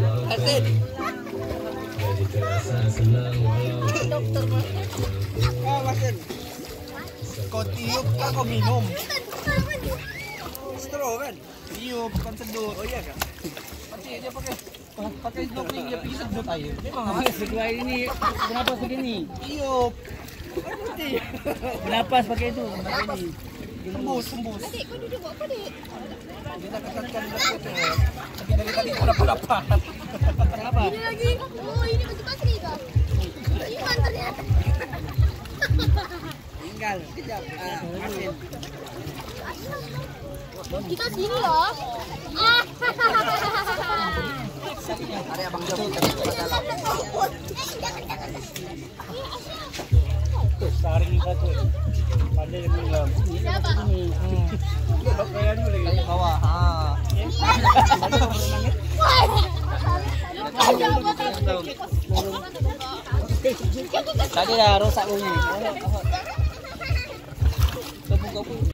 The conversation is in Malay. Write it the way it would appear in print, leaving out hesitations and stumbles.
Asin. Dokter Asin. Kau tiup kan kau minum. Straw kan? Tiup kan sedut. Oh iya kan? Pakai dia pakai snorkeling dia pergi sedut air. Memang apa Kedua ini kenapa begini? tiup. Bernapas pakai itu. Tembus. Adik, kau duduk buat apa, Dik? Kita katakan begitu. Tapi dari tadi aku dapat. Kenapa? Ini lagi. Oh, ini baju pasri kah? Iman ternyata. Tinggal kejap. Asin. Kita sini loh. Ada abang jauh tapi dalam. Saring satu. Pada yang bilang. Siapa? Pakaian dulu lagi. Dari bawah. Tadi dah rosak bunyi.